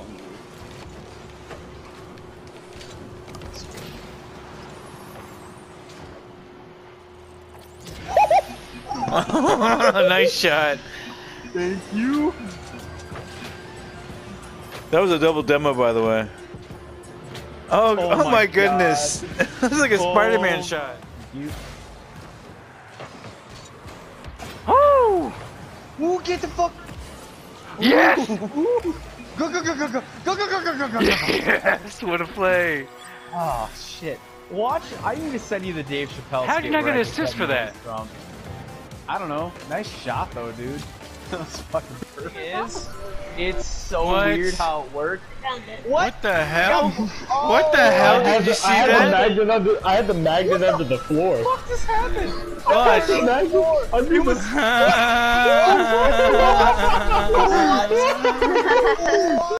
Nice shot. Thank you. That was a double demo, by the way. Oh my goodness. That was like a Spider-Man shot. You. Oh! Ooh, get the fuck. Yes! Ooh. Go, go, go, go, go, go, go, go, go, go, go. Yes! What a play. Oh shit. Watch, I need to send you the Dave Chappelle. How did you not get an assist for that? From. I don't know. Nice shot though, dude. That was fucking perfect. It's so weird how it worked. What the hell? What the hell? Did you see that? I had the magnet under the floor. What just happened? What? The magnet under the